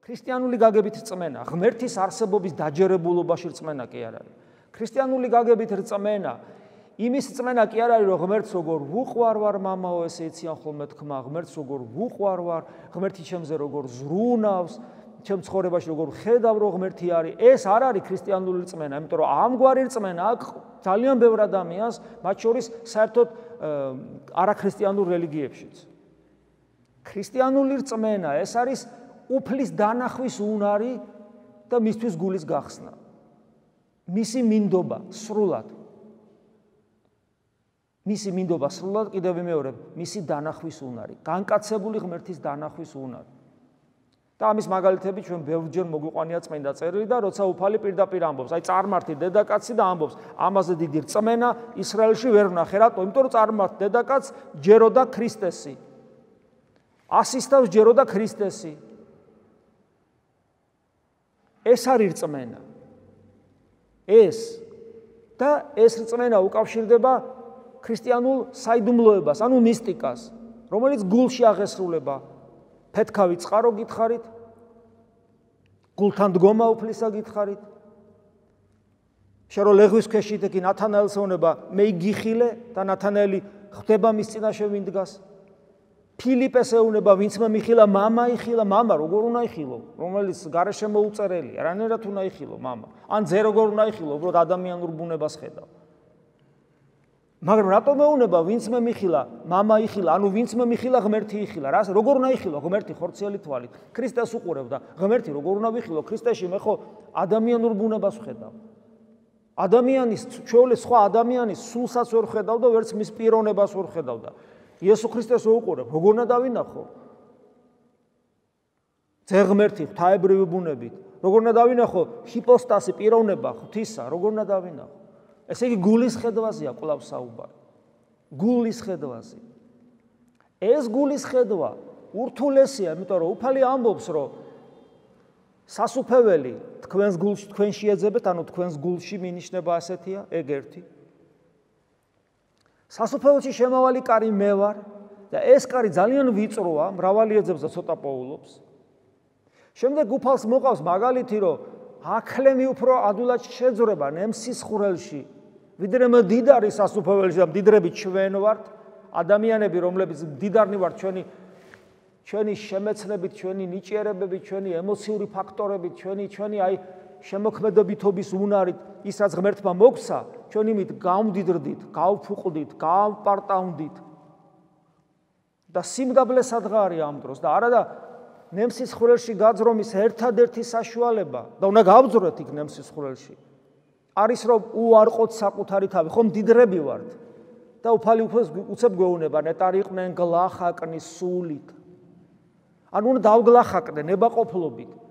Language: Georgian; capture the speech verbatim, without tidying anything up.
ქრისტიანული გაგებით რწმენა, ღმერთის არსებობის დაჯერებულობაში რწმენა კი არ არის. ქრისტიანული გაგებით რწმენა, იმის რწმენა კი არ არის, რომ ღმერთს როგორ ვუყვარ ვარ მამაო, ესე იციან ხოლმე თქმა, ღმერთს როგორ ვუყვარ ვარ, ღმერთი ჩემზე როგორ ზრუნავს, ჩემ ცხოვრებაში როგორ ხედავ, რომ ღმერთი არის. ეს არ არის ქრისტიანული რწმენა, იმიტომ რომ ამგვარი რწმენა აქვს ძალიან ბევრ ადამიანს, მათ შორის საერთოდ არაქრისტიანულ რელიგიებშიც. ქრისტიანული რწმენა ეს არის უფლის დანახვის უნარი და მისთვის გულის გახსნა. მისი მინდობა სრულად. მისი მინდობა სრულად კიდევ ვიმეორებ, მისი დანახვის უნარი, განკაცებული ღმერთის დანახვის უნარი. და ამის მაგალითები ჩვენ ბევრჯერ მოგვიყვანია წმინდა წერილი და როცა უფალი პირდაპირ ამბობს, აი წარმართი დედაკაცი და ამბობს, ამაზე დიდი რწმენა ისრაელში ვერ ვნახე, რატო? იმიტომ რომ წარმართი დედაკაც ჯეროდა ქრისტესი. ასისთავს ჯეროდა ქრისტესი. ეს არის რწმენა. ეს და ეს რწმენა უკავშირდება ქრისტიანულ საიდუმლოებას, ანუ მისტიკას, რომელიც გულში აღესრულება. ფეთქავი წყარო გითხარით, გულთან დგომა უფლისა გითხარით. შენ რო ლეღვის ქვეშ იტეკი ნათანაელს ეუბნება, მე იგიხილე და ნათანაელი ხვდება მის წინაშე ვინ დგას. ფილიპეს ეუბნება, ვინც მე მიხილა, მამა იხილა, მამა როგორ უნდა იხილო, რომელიც გარეშე მოუწერელია, რანაირად უნდა იხილო მამა. ან ძე როგორ უნდა იხილო, უბრალოდ ადამიანურ ბუნებას ხედავ. მაგრამ რატომ ეუბნება, ვინც მე მიხილა, მამა იხილა, ანუ ვინც მე მიხილა, ღმერთი იხილა, რა როგორ უნდა იხილო, ღმერთი ხორციელი თვალით. ქრისტეს უყურებდა, ღმერთი როგორ უნდა ვიხილო, ქრისტეში მე ხო ადამიანურ ბუნებას ვხედავ. ადამიანის, ჩვეულის სხვა ადამიანის სულსაც ვერ ვხედავ და ვერც მის პიროვნებას ვერ ვხედავ და იესო ქრისტეს ვუყურებ, როგორ უნდა დავინახო? ძე ღმერთი ღვთაებრივი ბუნებით, როგორ უნდა დავინახო ჰიპოსტასი პიროვნება ღვთისა, როგორ უნდა დავინახო? ესე იგი გულის ხედვაზეა კვლავ საუბარი. გულის ხედვაზე. ეს გულის ხედვა ურთულესია, იმიტომ რომ უფალი ამბობს, რომ სასუფეველი თქვენს გულში თქვენში ეძებეთ, ანუ თქვენს გულში მინიშნება ასეთია, ეგ ერთი. სასუფეველში შემავალი კარი მე ვარ და ეს კარი ძალიან ვიწროა, მრავალი ეძებს და ცოტა პოულობს. შემდეგ უფალს მოყავს მაგალითი, რომ აქლემი უფრო ადვილად შეძრება ნემსის ხვრელში, ვიდრე მდიდარი სასუფეველში და მდიდრები ჩვენ ვართ, ადამიანები, რომლებიც მდიდარნი ვართ ჩვენი ჩვენი შემეცნებით, ჩვენი ნიჭიერებებით, ჩვენი ემოციური ფაქტორებით, ჩვენი ჩვენი აი შემოქმედებითობის უნარით, ის რაც ღმერთმა მოგცა, ჩვენ იმით გავმდიდრდით, გავფუყდით, გავპარტავდით. და სიმდაბლე სადღა არის ამ დროს და არა და ნემსის ხვრელში გაძრომის ერთადერთი საშუალება და უნდა გავძროთ იქ ნემსის ხვრელში. არის რომ უარყოთ საკუთარი თავი, ხომ მდიდრები ვართ და უფალი უცებ გვეუბნება, ნეტარიყვნენ გლახაკნის სულით. ანუ უნდა დავგლახაკდნენ ნებაყოფლობით.